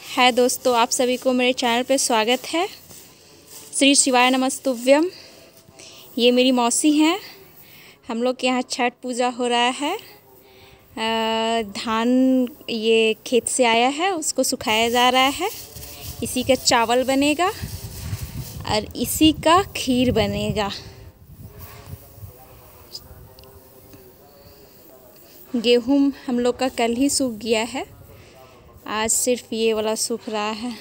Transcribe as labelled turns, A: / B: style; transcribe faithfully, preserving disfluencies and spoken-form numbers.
A: है दोस्तों, आप सभी को मेरे चैनल पे स्वागत है। श्री शिवाय नमस्तुभ्यम। ये मेरी मौसी हैं। हम लोग के यहाँ छठ पूजा हो रहा है। आ, धान ये खेत से आया है, उसको सुखाया जा रहा है। इसी का चावल बनेगा और इसी का खीर बनेगा। गेहूँ हम लोग का कल ही सूख गया है, आज सिर्फ ये वाला सूख रहा है।